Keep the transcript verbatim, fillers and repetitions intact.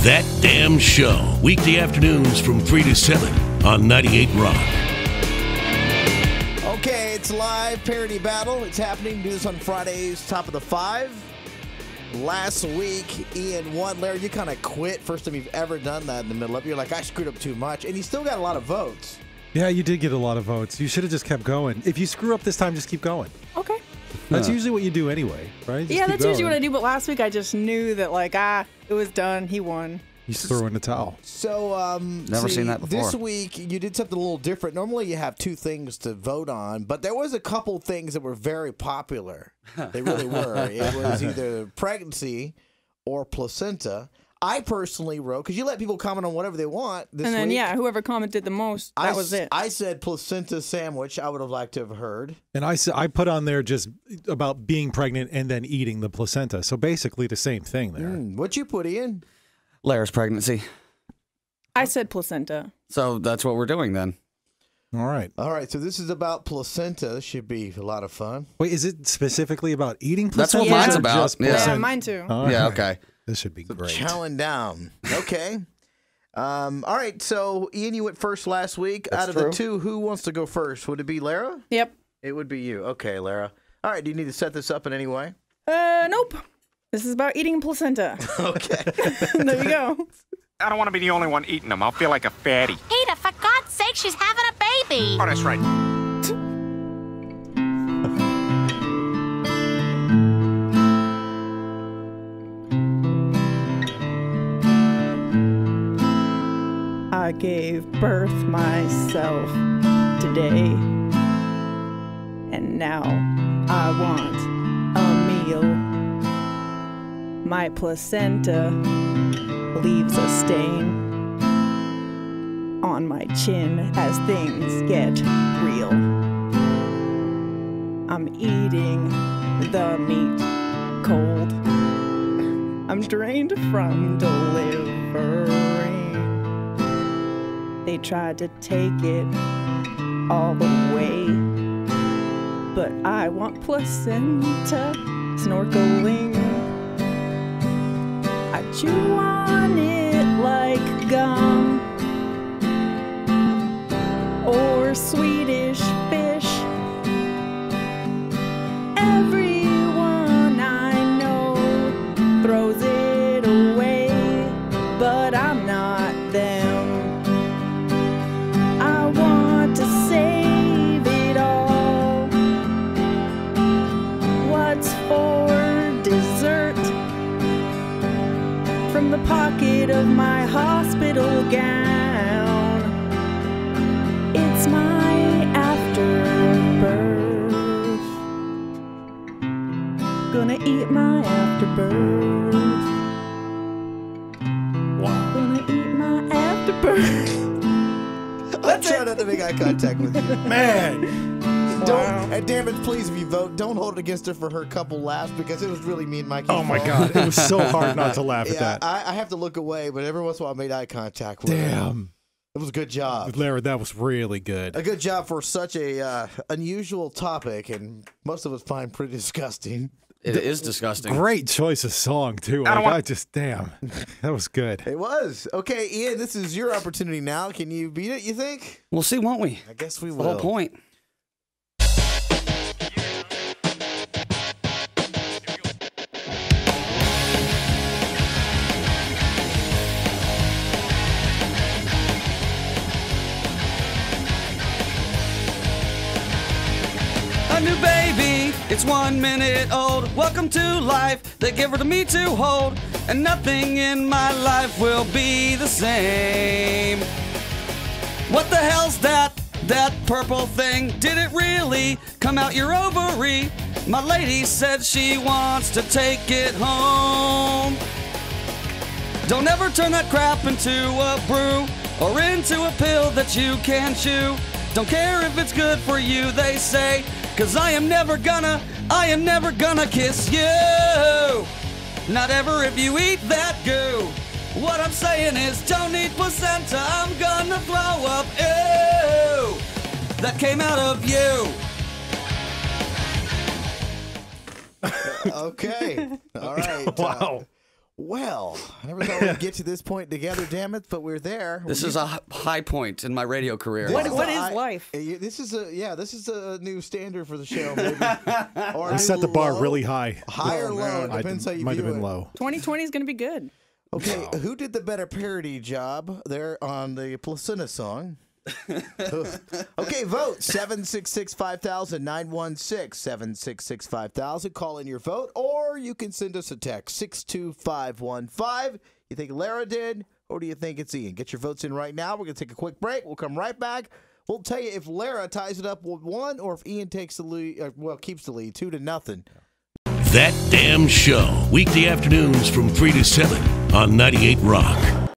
That Damn Show. Weekday afternoons from three to seven on ninety-eight Rock. Okay, it's live parody battle. It's happening. Do this on Fridays, top of the five. Last week, Ian won. Larry, you kind of quit. First time you've ever done that in the middle of it. You're like, I screwed up too much. And you still got a lot of votes. Yeah, you did get a lot of votes. You should have just kept going. If you screw up this time, just keep going. Okay. That's Huh. usually what you do anyway, right? Just yeah, keep that's usually going. what I do. But last week, I just knew that, like, ah, it was done. He won. You just throw in the towel. So, um, Never see, seen that before. This week, you did something a little different. Normally, you have two things to vote on, but there was a couple things that were very popular. They really were. It was either pregnancy or placenta. I personally wrote, because you let people comment on whatever they want this And then, week. yeah, whoever commented the most, that I, was it. I said placenta sandwich. I would have liked to have heard. And I, s- I put on there just about being pregnant and then eating the placenta. So basically the same thing there. Mm, what you put in? Lara's pregnancy. I said placenta. So that's what we're doing then. All right. All right, so this is about placenta. This should be a lot of fun. Wait, is it specifically about eating That's placenta? what mine's or about. just Yeah. Yeah, placenta? mine too. All Yeah, right. okay. This should be great. Chowing down. Okay. um, all right, so Ian, you went first last week. That's Out of true. the two, who wants to go first? Would it be Lara? Yep. It would be you. Okay, Lara. All right, do you need to set this up in any way? Uh, nope. This is about eating placenta. Okay. There you go. I don't want to be the only one eating them. I'll feel like a fatty. Peter, for God's sake, she's having a baby. Oh, that's right. I gave birth myself today. And now I want a meal. My placenta leaves a stain on my chin as things get real. I'm eating the meat cold. I'm drained from delivering. They tried to take it all away, but I want placenta snorkeling. I chew on it like gum or Swedish fish. Everyone I know throws it away, but I'm not them. I want to save it all. What's for dessert? From the pocket of my hospital gown, it's my afterbirth. Gonna eat my afterbirth. Wow. Gonna eat my afterbirth. I'm trying not to make eye contact with you. Man. Don't, and damn it, please, if you vote, don't hold it against her for her couple laughs, because it was really me and Mikey. Oh, my God. It was so hard not to laugh at Yeah, that. I, I have to look away, but every once in a while I made eye contact with her. Damn. It was a good job. Larry, that was really good. A good job for such a uh, unusual topic, and most of us find pretty disgusting. It is disgusting. Great choice of song, too. I don't Like, want- I just, damn. That was good. It was. Okay, Ian, this is your opportunity now. Can you beat it, you think? We'll see, won't we? I guess we The will. whole point. A new baby, it's one minute old. Welcome to life, they give her to me to hold. And nothing in my life will be the same. What the hell's that? That purple thing? Did it really come out your ovary? My lady said she wants to take it home. Don't ever turn that crap into a brew or into a pill that you can chew. Don't care if it's good for you, they say, 'cause I am never gonna, I am never gonna kiss you. Not ever if you eat that goo. What I'm saying is don't eat placenta, I'm gonna throw up. Ew, that came out of you. Okay. All right. Wow. Uh, Well, I never thought we'd get to this point together, damn it, but we're there. This is a h- high point in my radio career. What, This what a- is I- life? uh, This is a yeah. This is a new standard for the show. Maybe. Or a We set the new bar low, really high. high or Oh, low. man. I Depends how you might view have been it. low. twenty twenty is going to be good. Okay, who did the better parody job there on the Placenta song? Okay, vote seven six six five thousand nine one six seven six six five thousand. Call in your vote, or you can send us a text six two five one five. You think Lara did, or do you think it's Ian? Get your votes in right now. We're going to take a quick break. We'll come right back. We'll tell you if Lara ties it up with one, or if Ian takes the lead, uh, well, keeps the lead, two to nothing. That Damn Show, weekday afternoons from three to seven on ninety-eight Rock.